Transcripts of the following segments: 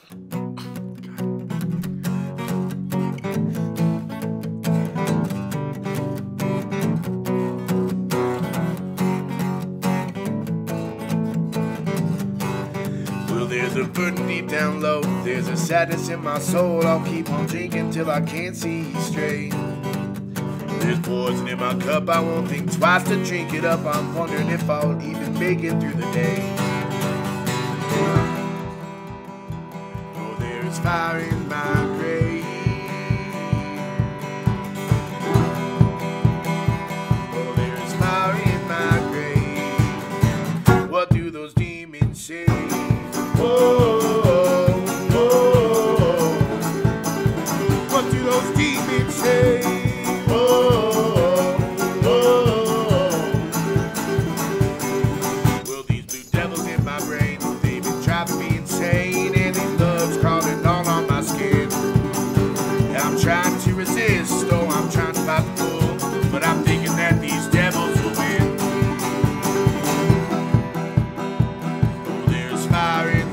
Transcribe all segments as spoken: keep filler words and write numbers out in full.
There's a burden deep down low, there's a sadness in my soul. I'll keep on drinking till I can't see straight. There's poison in my cup, I won't think twice to drink it up. I'm wondering if I'll even make it through the day. Oh, there's fire in my grave. Oh, there's fire in my grave. What do those demons say? Oh, oh, oh, what do those demons say? Oh, oh, oh. Well, these blue devils in my brain, they've been driving me insane, and these love's crawling all on my skin. And I'm trying to resist, oh, I'm trying to fight the bull, but I'm thinking that these devils will win. Oh, there's fire in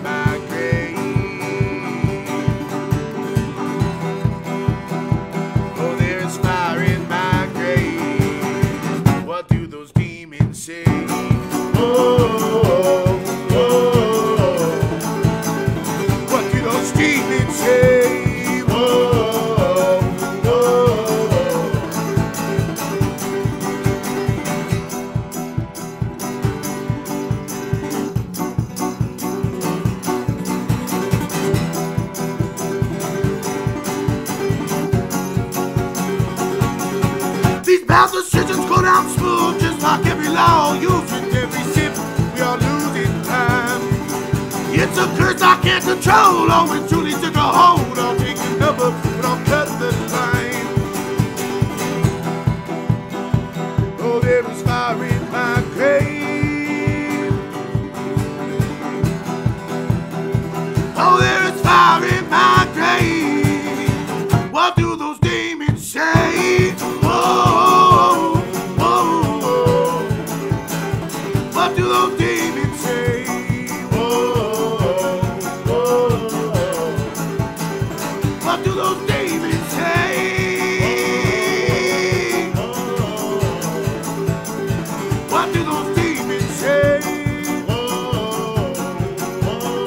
Our decisions go down smooth, just like every law. Using every sip, we are losing time. It's a curse I can't control. Oh, it truly took a hold. I'll take the number, but I'll cut the line. Oh, there is fire in my grave. Oh, there is fire in my grave. What do those demons say? Oh, what do those demons say? Whoa, whoa, whoa. What do those demons say? Whoa, what do those demons say? Whoa, whoa.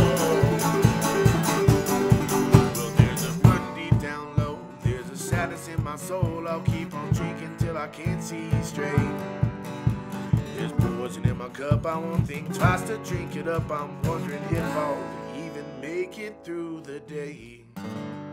Well, there's a burden deep down low, there's a sadness in my soul. I'll keep on drinking till I can't see straight. There's poison in my cup, I won't think twice to drink it up. I'm wondering if I'll even make it through the day.